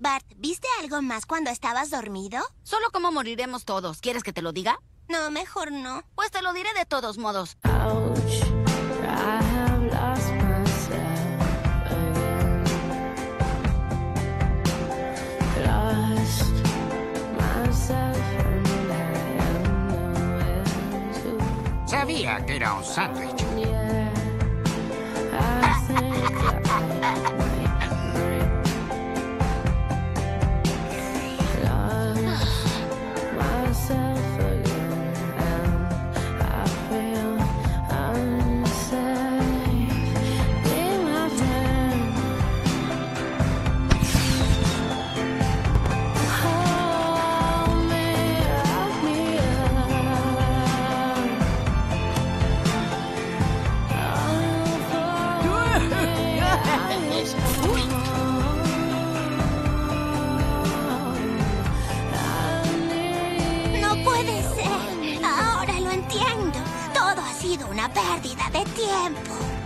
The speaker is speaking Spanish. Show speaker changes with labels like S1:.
S1: Bart, ¿viste algo más cuando estabas dormido?
S2: Solo cómo moriremos todos. ¿Quieres que te lo diga?
S1: No, mejor no.
S2: Pues te lo diré de todos modos.
S3: Ouch, I have lost myself again. Lost myself and I am nowhere to.
S4: Sabía que era un sándwich.
S3: Yeah, I think that I might lost myself again, and I feel unsafe in my bed. Hold me, wrap me
S1: No puede ser. Ahora lo entiendo. Todo ha sido una pérdida de tiempo.